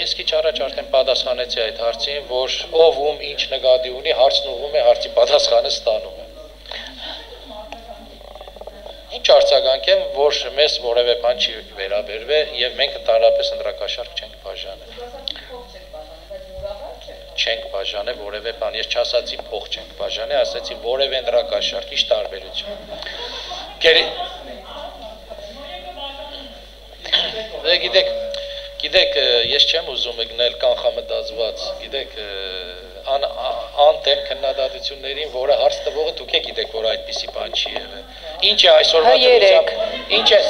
ես քիչ առաջ արդեն պատասխանեցի այդ հարցին, որ ով ում ինչ նկատի ունի, հարցն ուղղում է, հարցի պատասխանը ստանում է։ Ինչ արձագանք եմ, որ մեզ որևէ բան չի վերաբերվել եւ մենք ընդհանրապես ընդրակաշարք չենք բաժանել։ Չենք բաժանել որևէ բան, ես չասացի փող չենք բաժանել, ասացի որևէ ընդրակաշարք, ի՞նչ տարբերություն։ Գիտեք, ես չեմ ուզում գնել կանխամտածված, գիտեք, անտեմ քննադատություններին, որը հարց տվողը դուք եք գիտեք, որ այդպիսի բան չի եղել։ Ինչ է այսօրվա դրությամբ, ինչ է։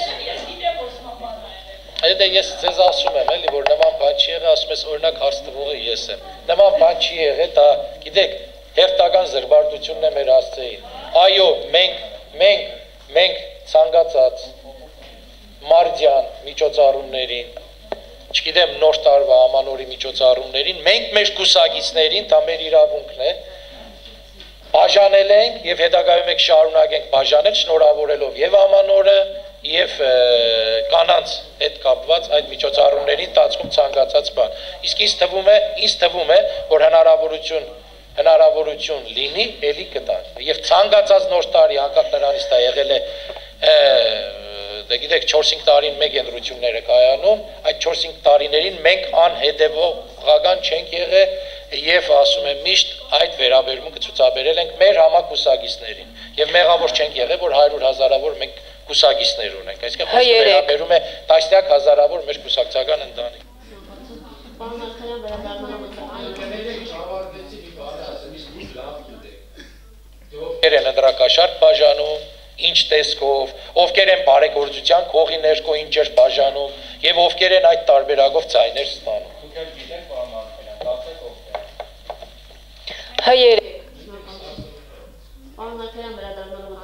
Այդ ես ձեզ ասում եմ, էլի, որ նման բան չի եղել, ասում ես օրինակ հարց տվողը ես եմ։ Նման բան չի եղել, դա գիտեք, հերթական զրբարտությունն է մեր հասցեին։ Այո, մենք ցանկացած մարտյան միջոցառումներին, չգիտեմ նոր տարվա ամանորի միջոցառումներին, մենք մեր կուսակիցներին, դա մեր իրավունքն է, բաժանել ենք եւ հետագայում եք շարունակենք բաժանել, շնորհավորելով եւ ամանորը եւ կանանց հետ կապված այդ միջոցառումների ընթացքում ցանկացած բան։ Իսկ ինձ թվում է, որ հնարավորություն լինի, ելի կտան։ Եվ ցանկացած նոր տարի, անկախ նրանից դա եղել է գիտեք 4-5 տարին մեկ ընտրությունները կայանում, այդ 4-5 տարիներին մենք անհետևողական չենք եղել եւ ասում եմ միշտ այդ վերաբերմունքը ցուցաբերել ենք մեր համակուսակիցներին եւ մեղավոր չենք եղել, որ 100,000-ավոր մենք կուսակիցներ ունենք, այսինքն խոսքը վերաբերում է տասնյակ հազարավոր մեր կուսակցական ընտանիք։ Ովքեր են ընդրակաշարք բաժանում, ինչ տեսքով, ովքեր են բարեգործության քողի ներքո ինչեր բաժանում եւ ովքեր են այդ տարբերակով ցայներ ստանում։ Հայեր։ Պարոն Ալքարյան, վերադառնալով